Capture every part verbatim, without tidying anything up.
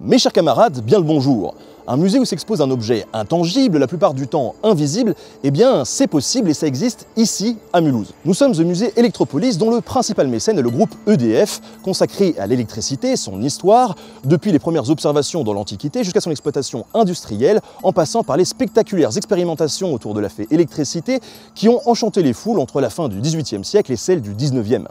Mes chers camarades, bien le bonjour. Un musée où s'expose un objet intangible, la plupart du temps invisible, eh bien c'est possible et ça existe ici à Mulhouse. Nous sommes au musée Electropolis dont le principal mécène est le groupe E D F, consacré à l'électricité, son histoire, depuis les premières observations dans l'Antiquité jusqu'à son exploitation industrielle, en passant par les spectaculaires expérimentations autour de la fée électricité qui ont enchanté les foules entre la fin du dix-huitième siècle et celle du dix-neuvième.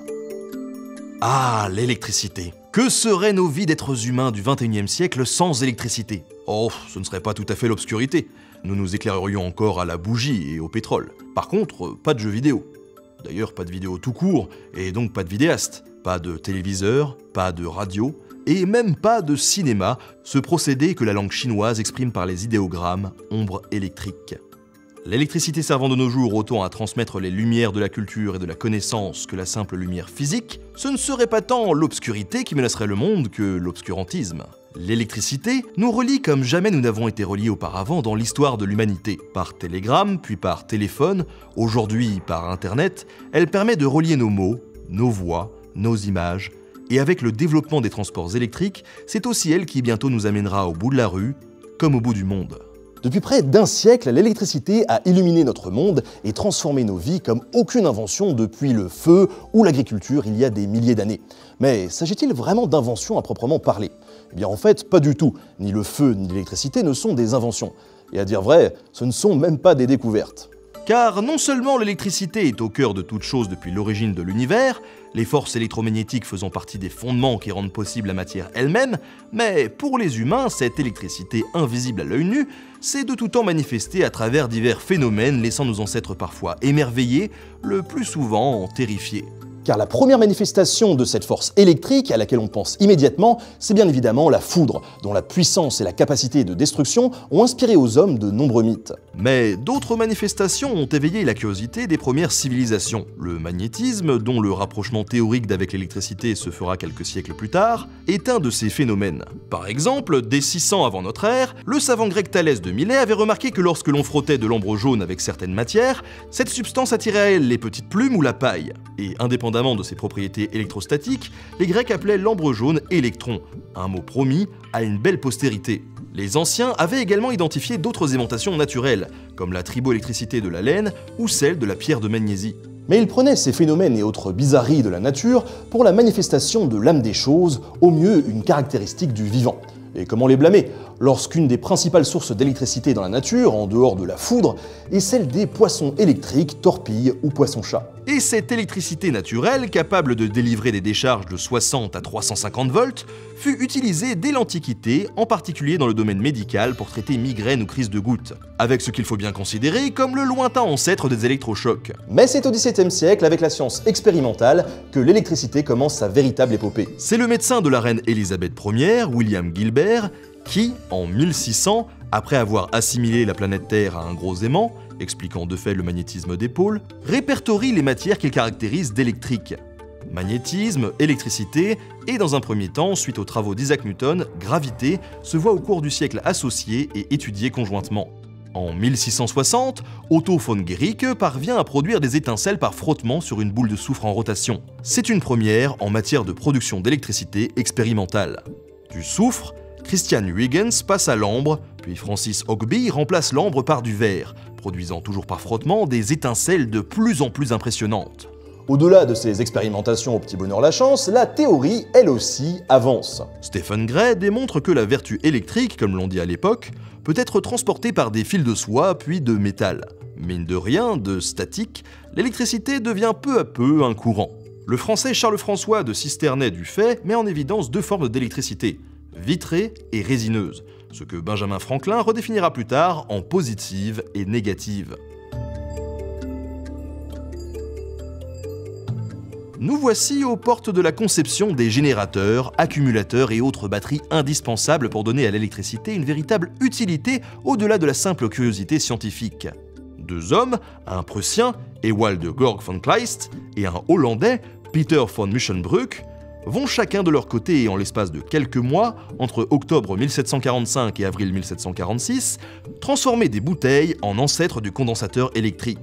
Ah, l'électricité. Que seraient nos vies d'êtres humains du vingt et unième siècle sans électricité? Oh, ce ne serait pas tout à fait l'obscurité. Nous nous éclairerions encore à la bougie et au pétrole. Par contre, pas de jeux vidéo. D'ailleurs, pas de vidéo tout court, et donc pas de vidéaste. Pas de téléviseur, pas de radio, et même pas de cinéma, ce procédé que la langue chinoise exprime par les idéogrammes ombre électrique. L'électricité servant de nos jours autant à transmettre les lumières de la culture et de la connaissance que la simple lumière physique, ce ne serait pas tant l'obscurité qui menacerait le monde que l'obscurantisme. L'électricité nous relie comme jamais nous n'avons été reliés auparavant dans l'histoire de l'humanité. Par télégramme, puis par téléphone, aujourd'hui par Internet, elle permet de relier nos mots, nos voix, nos images, et avec le développement des transports électriques, c'est aussi elle qui bientôt nous amènera au bout de la rue, comme au bout du monde. Depuis près d'un siècle, l'électricité a illuminé notre monde et transformé nos vies comme aucune invention depuis le feu ou l'agriculture il y a des milliers d'années. Mais s'agit-il vraiment d'inventions à proprement parler? Eh bien en fait, pas du tout. Ni le feu ni l'électricité ne sont des inventions. Et à dire vrai, ce ne sont même pas des découvertes. Car non seulement l'électricité est au cœur de toute chose depuis l'origine de l'univers, les forces électromagnétiques faisant partie des fondements qui rendent possible la matière elle-même, mais pour les humains, cette électricité invisible à l'œil nu s'est de tout temps manifestée à travers divers phénomènes laissant nos ancêtres parfois émerveillés, le plus souvent terrifiés. Car la première manifestation de cette force électrique à laquelle on pense immédiatement, c'est bien évidemment la foudre, dont la puissance et la capacité de destruction ont inspiré aux hommes de nombreux mythes. Mais d'autres manifestations ont éveillé la curiosité des premières civilisations. Le magnétisme, dont le rapprochement théorique d'avec l'électricité se fera quelques siècles plus tard, est un de ces phénomènes. Par exemple, dès six cents avant notre ère, le savant grec Thalès de Milet avait remarqué que lorsque l'on frottait de l'ambre jaune avec certaines matières, cette substance attirait à elle les petites plumes ou la paille. Et indépendamment de ses propriétés électrostatiques, les Grecs appelaient l'ambre jaune électron, un mot promis à une belle postérité. Les anciens avaient également identifié d'autres aimantations naturelles, comme la triboélectricité de la laine ou celle de la pierre de magnésie. Mais ils prenaient ces phénomènes et autres bizarreries de la nature pour la manifestation de l'âme des choses, au mieux une caractéristique du vivant. Et comment les blâmer lorsqu'une des principales sources d'électricité dans la nature, en dehors de la foudre, est celle des poissons électriques, torpilles ou poissons-chats. Et cette électricité naturelle, capable de délivrer des décharges de soixante à trois cent cinquante volts, fut utilisée dès l'Antiquité, en particulier dans le domaine médical pour traiter migraines ou crises de gouttes, avec ce qu'il faut bien considérer comme le lointain ancêtre des électrochocs. Mais c'est au dix-septième siècle, avec la science expérimentale, que l'électricité commence sa véritable épopée. C'est le médecin de la reine Élisabeth première, William Gilbert, qui, en mille six cents, après avoir assimilé la planète Terre à un gros aimant, expliquant de fait le magnétisme des pôles, répertorie les matières qu'il caractérise d'électriques. Magnétisme, électricité, et dans un premier temps, suite aux travaux d'Isaac Newton, gravité, se voient au cours du siècle associés et étudiés conjointement. En mille six cent soixante, Otto von Guericke parvient à produire des étincelles par frottement sur une boule de soufre en rotation. C'est une première en matière de production d'électricité expérimentale. Du soufre, Christian Huygens passe à l'ambre, puis Francis Hogby remplace l'ambre par du verre, produisant toujours par frottement des étincelles de plus en plus impressionnantes. Au-delà de ces expérimentations au petit bonheur la chance, la théorie, elle aussi, avance. Stephen Gray démontre que la vertu électrique, comme l'on dit à l'époque, peut être transportée par des fils de soie puis de métal. Mine de rien, de statique, l'électricité devient peu à peu un courant. Le français Charles-François de Cisternay-du-Fait met en évidence deux formes d'électricité, vitrée et résineuse, ce que Benjamin Franklin redéfinira plus tard en positive et négative. Nous voici aux portes de la conception des générateurs, accumulateurs et autres batteries indispensables pour donner à l'électricité une véritable utilité au-delà de la simple curiosité scientifique. Deux hommes, un Prussien, Ewald Georg von Kleist, et un Hollandais, Peter von Musschenbroek, vont chacun de leur côté et en l'espace de quelques mois, entre octobre mille sept cent quarante-cinq et avril mille sept cent quarante-six, transformer des bouteilles en ancêtres du condensateur électrique.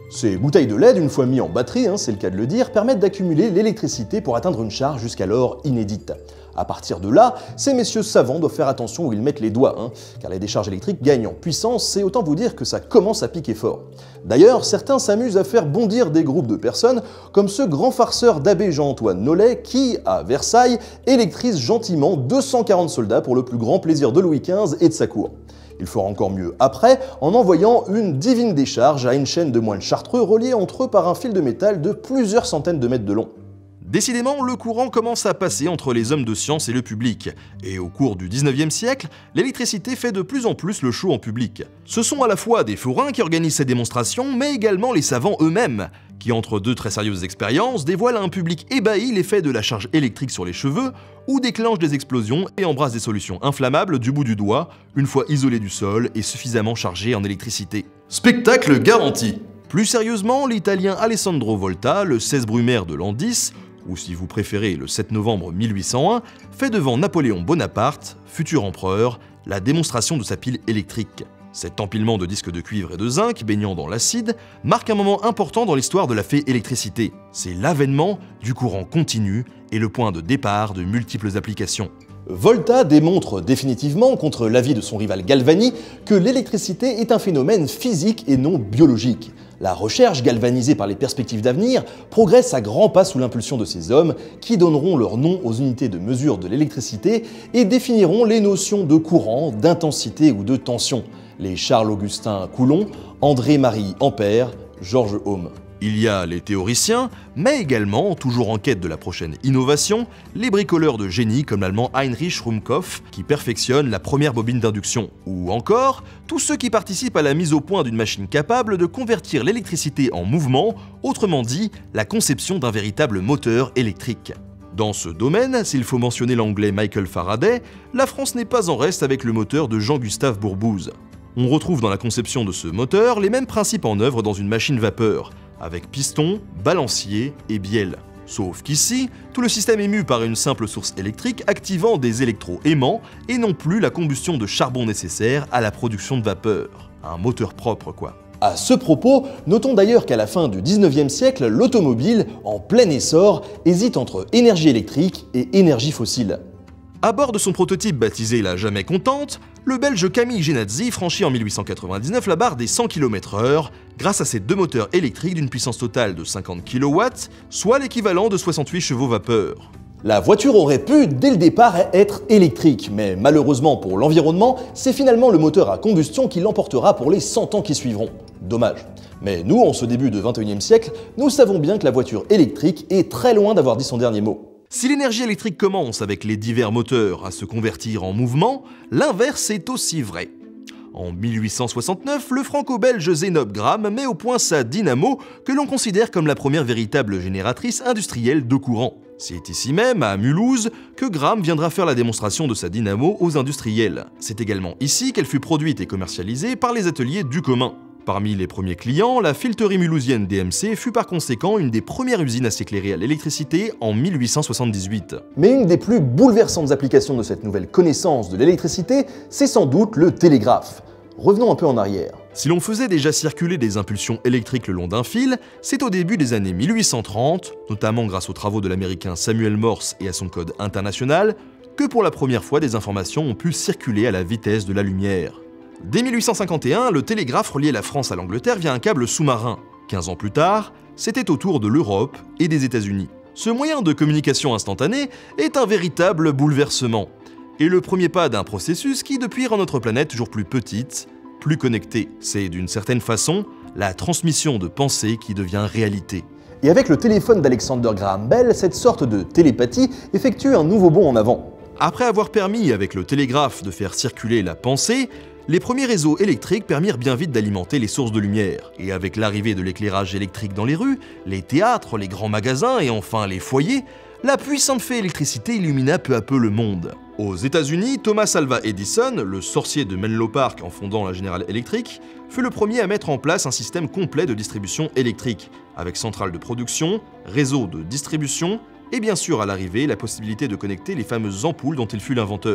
Ces bouteilles de L E D, une fois mis en batterie, hein, c'est le cas de le dire, permettent d'accumuler l'électricité pour atteindre une charge jusqu'alors inédite. À partir de là, ces messieurs savants doivent faire attention où ils mettent les doigts, hein, car les décharges électriques gagnent en puissance et autant vous dire que ça commence à piquer fort. D'ailleurs, certains s'amusent à faire bondir des groupes de personnes, comme ce grand farceur d'abbé Jean-Antoine Nollet qui, à Versailles, électrise gentiment deux cent quarante soldats pour le plus grand plaisir de Louis quinze et de sa cour. Il fera encore mieux après en envoyant une divine décharge à une chaîne de moines chartreux reliés entre eux par un fil de métal de plusieurs centaines de mètres de long. Décidément, le courant commence à passer entre les hommes de science et le public, et au cours du dix-neuvième siècle, l'électricité fait de plus en plus le show en public. Ce sont à la fois des forains qui organisent ces démonstrations, mais également les savants eux-mêmes, qui entre deux très sérieuses expériences dévoilent à un public ébahi l'effet de la charge électrique sur les cheveux, ou déclenchent des explosions et embrassent des solutions inflammables du bout du doigt, une fois isolées du sol et suffisamment chargées en électricité. Spectacle garanti! Plus sérieusement, l'italien Alessandro Volta, le seize Brumaire de l'an dix, ou si vous préférez le sept novembre mille huit cent un, fait devant Napoléon Bonaparte, futur empereur, la démonstration de sa pile électrique. Cet empilement de disques de cuivre et de zinc baignant dans l'acide marque un moment important dans l'histoire de la fée électricité. C'est l'avènement du courant continu et le point de départ de multiples applications. Volta démontre définitivement, contre l'avis de son rival Galvani, que l'électricité est un phénomène physique et non biologique. La recherche, galvanisée par les perspectives d'avenir, progresse à grands pas sous l'impulsion de ces hommes qui donneront leur nom aux unités de mesure de l'électricité et définiront les notions de courant, d'intensité ou de tension. Les Charles-Augustin Coulomb, André-Marie Ampère, Georges Ohm. Il y a les théoriciens, mais également, toujours en quête de la prochaine innovation, les bricoleurs de génie comme l'allemand Heinrich Ruhmkorff qui perfectionne la première bobine d'induction. Ou encore, tous ceux qui participent à la mise au point d'une machine capable de convertir l'électricité en mouvement, autrement dit, la conception d'un véritable moteur électrique. Dans ce domaine, s'il faut mentionner l'anglais Michael Faraday, la France n'est pas en reste avec le moteur de Jean-Gustave Bourbouze. On retrouve dans la conception de ce moteur les mêmes principes en œuvre dans une machine vapeur, avec piston, balancier et bielle. Sauf qu'ici, tout le système est mu par une simple source électrique activant des électros aimants et non plus la combustion de charbon nécessaire à la production de vapeur. Un moteur propre quoi. À ce propos, notons d'ailleurs qu'à la fin du dix-neuvième siècle, l'automobile, en plein essor, hésite entre énergie électrique et énergie fossile. À bord de son prototype baptisé la Jamais Contente, le Belge Camille Genazzi franchit en mille huit cent quatre-vingt-dix-neuf la barre des cent kilomètres heure grâce à ses deux moteurs électriques d'une puissance totale de cinquante kilowatts, soit l'équivalent de soixante-huit chevaux vapeur. La voiture aurait pu, dès le départ, être électrique, mais malheureusement pour l'environnement, c'est finalement le moteur à combustion qui l'emportera pour les cent ans qui suivront. Dommage. Mais nous, en ce début de vingt et unième siècle, nous savons bien que la voiture électrique est très loin d'avoir dit son dernier mot. Si l'énergie électrique commence avec les divers moteurs à se convertir en mouvement, l'inverse est aussi vrai. En mille huit cent soixante-neuf, le franco-belge Zénobe Gramme met au point sa dynamo que l'on considère comme la première véritable génératrice industrielle de courant. C'est ici même, à Mulhouse, que Gramme viendra faire la démonstration de sa dynamo aux industriels. C'est également ici qu'elle fut produite et commercialisée par les ateliers du commun. Parmi les premiers clients, la fileterie mulhousienne D M C fut par conséquent une des premières usines à s'éclairer à l'électricité en mille huit cent soixante-dix-huit. Mais une des plus bouleversantes applications de cette nouvelle connaissance de l'électricité, c'est sans doute le télégraphe. Revenons un peu en arrière. Si l'on faisait déjà circuler des impulsions électriques le long d'un fil, c'est au début des années mille huit cent trente, notamment grâce aux travaux de l'américain Samuel Morse et à son code international, que pour la première fois des informations ont pu circuler à la vitesse de la lumière. Dès mille huit cent cinquante et un, le télégraphe reliait la France à l'Angleterre via un câble sous-marin. quinze ans plus tard, c'était au tour de l'Europe et des États-Unis. Ce moyen de communication instantanée est un véritable bouleversement, et le premier pas d'un processus qui depuis rend notre planète toujours plus petite, plus connectée. C'est d'une certaine façon la transmission de pensée qui devient réalité. Et avec le téléphone d'Alexander Graham Bell, cette sorte de télépathie effectue un nouveau bond en avant. Après avoir permis avec le télégraphe de faire circuler la pensée, les premiers réseaux électriques permirent bien vite d'alimenter les sources de lumière. Et avec l'arrivée de l'éclairage électrique dans les rues, les théâtres, les grands magasins et enfin les foyers, la puissante fée électricité illumina peu à peu le monde. Aux États-Unis, Thomas Alva Edison, le sorcier de Menlo Park en fondant la General Electric, fut le premier à mettre en place un système complet de distribution électrique, avec centrale de production, réseau de distribution et bien sûr à l'arrivée la possibilité de connecter les fameuses ampoules dont il fut l'inventeur.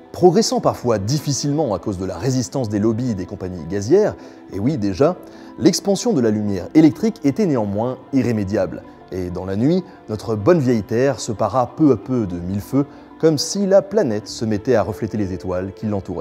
Progressant parfois difficilement à cause de la résistance des lobbies des compagnies gazières, et oui déjà, l'expansion de la lumière électrique était néanmoins irrémédiable. Et dans la nuit, notre bonne vieille Terre se para peu à peu de mille feux, comme si la planète se mettait à refléter les étoiles qui l'entouraient.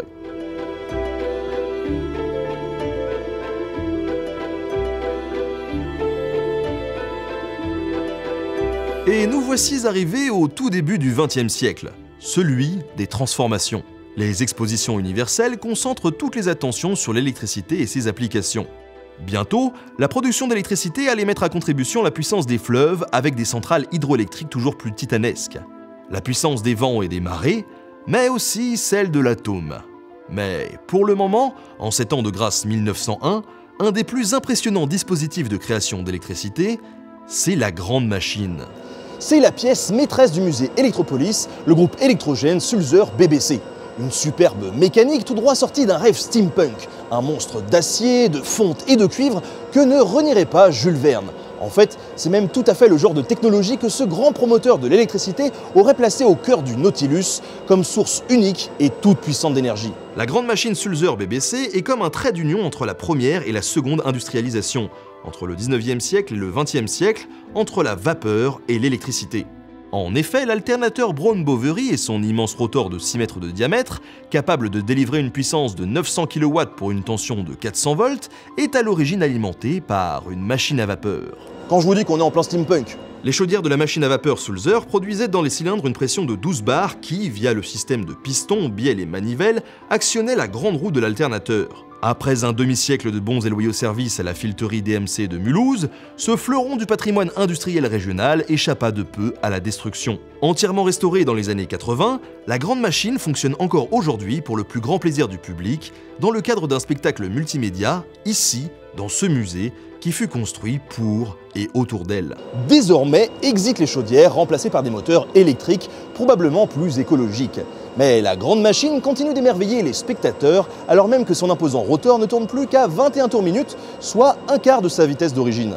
Et nous voici arrivés au tout début du vingtième siècle, celui des transformations. Les expositions universelles concentrent toutes les attentions sur l'électricité et ses applications. Bientôt, la production d'électricité allait mettre à contribution la puissance des fleuves avec des centrales hydroélectriques toujours plus titanesques, la puissance des vents et des marées, mais aussi celle de l'atome. Mais pour le moment, en ces temps de grâce mille neuf cent un, un des plus impressionnants dispositifs de création d'électricité, c'est la grande machine. C'est la pièce maîtresse du musée Electropolis, le groupe électrogène Sulzer B B C. Une superbe mécanique tout droit sortie d'un rêve steampunk, un monstre d'acier, de fonte et de cuivre que ne renierait pas Jules Verne. En fait, c'est même tout à fait le genre de technologie que ce grand promoteur de l'électricité aurait placé au cœur du Nautilus comme source unique et toute puissante d'énergie. La grande machine Sulzer B B C est comme un trait d'union entre la première et la seconde industrialisation, entre le dix-neuvième siècle et le vingtième siècle, entre la vapeur et l'électricité. En effet, l'alternateur Brown-Boveri et son immense rotor de six mètres de diamètre, capable de délivrer une puissance de neuf cents kilowatts pour une tension de quatre cents volts, est à l'origine alimenté par une machine à vapeur. Quand je vous dis qu'on est en plein steampunk, les chaudières de la machine à vapeur Sulzer produisaient dans les cylindres une pression de douze bars qui, via le système de pistons, bielles et manivelles, actionnait la grande roue de l'alternateur. Après un demi-siècle de bons et loyaux services à la fileterie D M C de Mulhouse, ce fleuron du patrimoine industriel régional échappa de peu à la destruction. Entièrement restaurée dans les années quatre-vingts, la grande machine fonctionne encore aujourd'hui pour le plus grand plaisir du public, dans le cadre d'un spectacle multimédia, ici, dans ce musée, qui fut construit pour et autour d'elle. Désormais, exit les chaudières remplacées par des moteurs électriques, probablement plus écologiques. Mais la grande machine continue d'émerveiller les spectateurs, alors même que son imposant rotor ne tourne plus qu'à vingt et un tours minute, soit un quart de sa vitesse d'origine.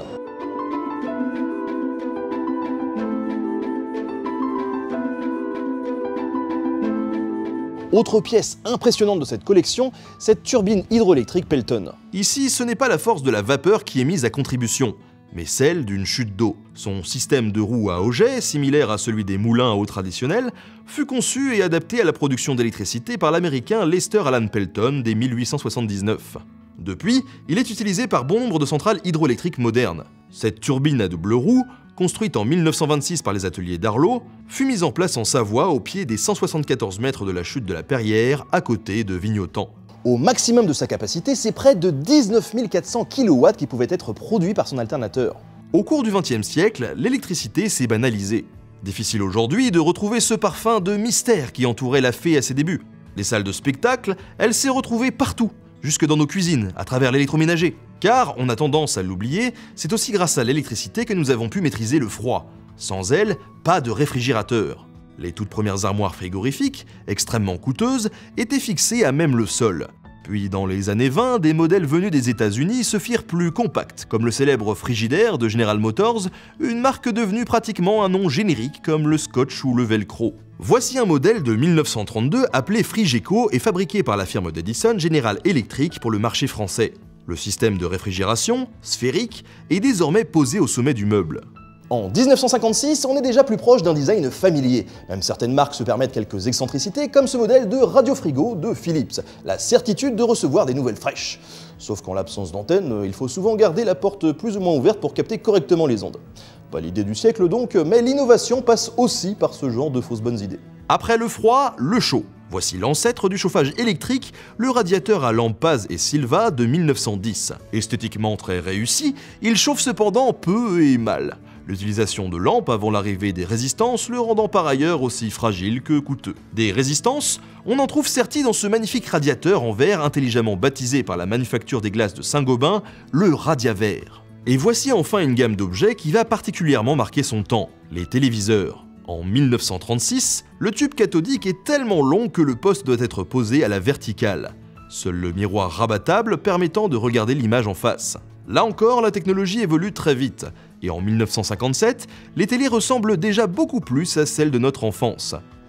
Autre pièce impressionnante de cette collection, cette turbine hydroélectrique Pelton. Ici, ce n'est pas la force de la vapeur qui est mise à contribution, mais celle d'une chute d'eau. Son système de roues à auget, similaire à celui des moulins à eau traditionnels, fut conçu et adapté à la production d'électricité par l'américain Lester Alan Pelton dès mille huit cent soixante-dix-neuf. Depuis, il est utilisé par bon nombre de centrales hydroélectriques modernes. Cette turbine à double roue, construite en mille neuf cent vingt-six par les ateliers d'Arlot, fut mise en place en Savoie au pied des cent soixante-quatorze mètres de la chute de la Perrière, à côté de Vignotan. Au maximum de sa capacité, c'est près de dix-neuf mille quatre cents kilowatts qui pouvaient être produits par son alternateur. Au cours du vingtième siècle, l'électricité s'est banalisée. Difficile aujourd'hui de retrouver ce parfum de mystère qui entourait la fée à ses débuts. Les salles de spectacle, elle s'est retrouvée partout, jusque dans nos cuisines, à travers l'électroménager. Car, on a tendance à l'oublier, c'est aussi grâce à l'électricité que nous avons pu maîtriser le froid. Sans elle, pas de réfrigérateur. Les toutes premières armoires frigorifiques, extrêmement coûteuses, étaient fixées à même le sol. Puis dans les années vingt, des modèles venus des États-Unis se firent plus compacts, comme le célèbre Frigidaire de General Motors, une marque devenue pratiquement un nom générique comme le Scotch ou le Velcro. Voici un modèle de mille neuf cent trente-deux appelé Frigeco et fabriqué par la firme d'Edison General Electric pour le marché français. Le système de réfrigération, sphérique, est désormais posé au sommet du meuble. En mille neuf cent cinquante-six, on est déjà plus proche d'un design familier. Même certaines marques se permettent quelques excentricités, comme ce modèle de radio-frigo de Philips, la certitude de recevoir des nouvelles fraîches. Sauf qu'en l'absence d'antenne, il faut souvent garder la porte plus ou moins ouverte pour capter correctement les ondes. Pas l'idée du siècle donc, mais l'innovation passe aussi par ce genre de fausses bonnes idées. Après le froid, le chaud. Voici l'ancêtre du chauffage électrique, le radiateur à lampe Paz et Silva de mille neuf cent dix. Esthétiquement très réussi, il chauffe cependant peu et mal. L'utilisation de lampes avant l'arrivée des résistances le rendant par ailleurs aussi fragile que coûteux. Des résistances, on en trouve serties dans ce magnifique radiateur en verre intelligemment baptisé par la manufacture des glaces de Saint-Gobain, le Radiaver. Et voici enfin une gamme d'objets qui va particulièrement marquer son temps, les téléviseurs. En mille neuf cent trente-six, le tube cathodique est tellement long que le poste doit être posé à la verticale. Seul le miroir rabattable permettant de regarder l'image en face. Là encore, la technologie évolue très vite, et en mille neuf cent cinquante-sept, les télés ressemblent déjà beaucoup plus à celles de notre enfance.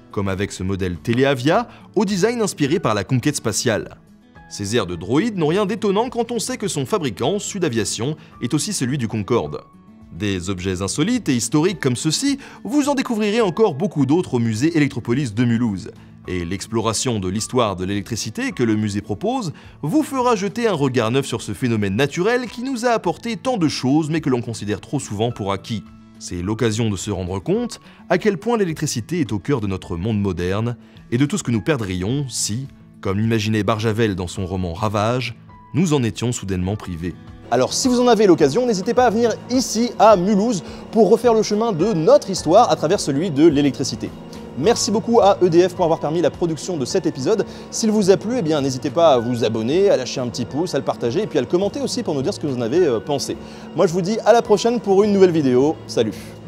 comme avec ce modèle Teleavia, au design inspiré par la conquête spatiale. Ces airs de droïde n'ont rien d'étonnant quand on sait que son fabricant, Sud Aviation, est aussi celui du Concorde. Des objets insolites et historiques comme ceux-ci, vous en découvrirez encore beaucoup d'autres au musée Electropolis de Mulhouse. Et l'exploration de l'histoire de l'électricité que le musée propose vous fera jeter un regard neuf sur ce phénomène naturel qui nous a apporté tant de choses mais que l'on considère trop souvent pour acquis. C'est l'occasion de se rendre compte à quel point l'électricité est au cœur de notre monde moderne et de tout ce que nous perdrions si, comme l'imaginait Barjavel dans son roman Ravage, nous en étions soudainement privés. Alors si vous en avez l'occasion, n'hésitez pas à venir ici à Mulhouse pour refaire le chemin de notre histoire à travers celui de l'électricité. Merci beaucoup à E D F pour avoir permis la production de cet épisode. S'il vous a plu, eh bien n'hésitez pas à vous abonner, à lâcher un petit pouce, à le partager et puis à le commenter aussi pour nous dire ce que vous en avez pensé. Moi je vous dis à la prochaine pour une nouvelle vidéo. Salut!